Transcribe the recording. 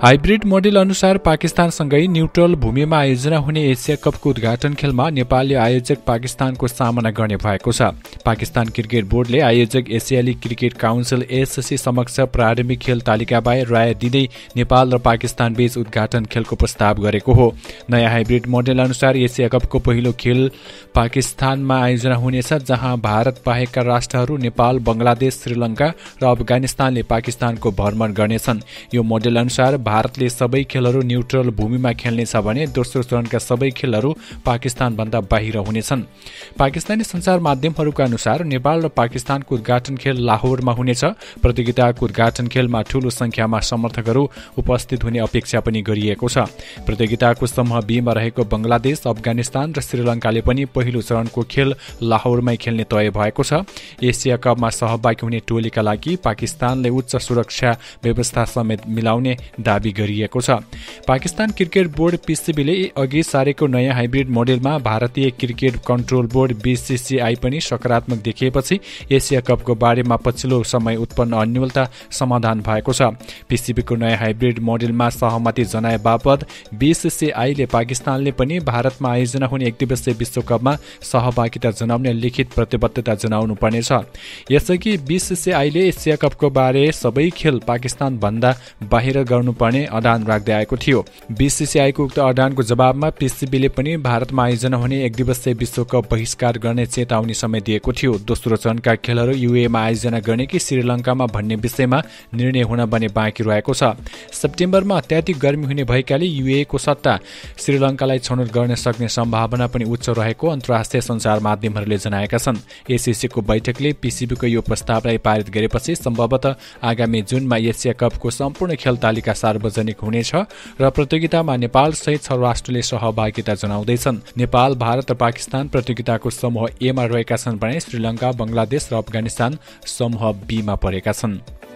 Hybrid model अनुसार पाकिस्तानसँगै neutral भूमिमा आयोजना हुने एसिया कपको उद्घाटन खेलमा नेपालले आयोजक पाकिस्तानको सामना गर्ने भएको छ। पाकिस्तान क्रिकेट बोर्डले आयोजक एसियाली क्रिकेट काउन्सिल एससी समक्ष प्रारम्भिक खेल तालिकाबाहेक राय दिँदै नेपाल र पाकिस्तान बीच उद्घाटन खेलको प्रस्ताव गरेको हो। नयाँ हाइब्रिड मोडेल अनुसार एसिया कपको पहिलो खेल पाकिस्तानमा आयोजना हुनेछ, जहाँ भारत बाहेकका राष्ट्रहरू नेपाल, बंगलादेश, श्रीलङ्का र अफगानिस्तानले पाकिस्तानको भ्रमण गर्नेछन्। यो मोडेल अनुसार भारतले सबै खेलहरू न्युट्रल भूमिमा खेल्नेछ भने दोस्रो चरणका सबै खेलहरू पाकिस्तानभन्दा बाहिर हुनेछन्। पाकिस्तानी सञ्चार माध्यमहरूका अनुसार नेपाल र पाकिस्तानको उद्घाटन खेल लाहोरमा हुनेछ। प्रतियोगिताको उद्घाटन खेलमा ठूलो संख्यामा समर्थकहरू उपस्थित हुने अपेक्षा पनि गरिएको छ। प्रतियोगिताको समूह बीमा रहेको बंगलादेश, अफगानिस्तान र श्रीलङ्काले पनि पहिलो चरणको खेल लाहोरमै खेल्ने तय भएको छ। एसिया कपमा सहभागी हुने टोलीका लागि पाकिस्तानले उच्च सुरक्षा व्यवस्था समेत मिलाउने दाबी गरिएको छ। पाकिस्तान क्रिकेट बोर्ड पीसीबीले अघि सारेको नयाँ हाइब्रिड मोडेलमा भारतीय क्रिकेट कन्ट्रोल बोर्ड बीसीसीआई पनि सकारात्मक देखिएपछि एसिया कपको बारेमा पछिल्लो समय उत्पन्न अन्योलता समाधान भएको छ। पीसीबीको नयाँ हाइब्रिड मोडेलमा सहमति जनाए बापत बीसीसीआईले पाकिस्तानले पनि भारतमा आयोजना हुने एकदिवसीय विश्वकपमा सहभागिता जनाउने लिखित प्रतिबद्धता जनाउनु पर्नेछ। यसअघि बीसीसीआईले एसिया कपको बारे सबै खेल पाकिस्तान भन्दा बाहिर गर्नुपर्ने अडान राख्दै आएको थियो। बीसीसीआईको उक्त अडानको जवाबमा पीसीबीले पनि भारतमा आयोजना हुने एकदिवसीय विश्वकप बहिष्कार गर्ने चेतावनी समेत दिएको थियो। दोस्रो चरणका खेलहरू युएमा आयोजना गर्ने कि श्रीलङ्कामा भन्ने विषयमा निर्णय हुन भने बाँकी रहेको छ। सेप्टेम्बरमा अत्याधिक गर्मी हुने भएकाले युएको सट्टा श्रीलङ्कालाई छनौट गर्न सक्ने सम्भावना पनि उच्च रहेको अन्तर्राष्ट्रिय सञ्चार माध्यमहरूले जनाएका छन्। एसीसीको बैठकले पीसीबीको यो प्रस्तावलाई पारित गरेपछि सम्भवतः आगामी जुनमा एसिया कपको सम्पूर्ण खेल तालिका सार्वजनिक हुनेछ र प्रतियोगितामा नेपाल सहित 6 राष्ट्रले सहभागिता जनाउँदैछन्। नेपाल, भारत र पाकिस्तान प्रतियोगिताको समूह ए मा रहेका छन् भने श्रीलङ्का, बंगलादेश र अफगानिस्तान समूह बी मा परेका छन्।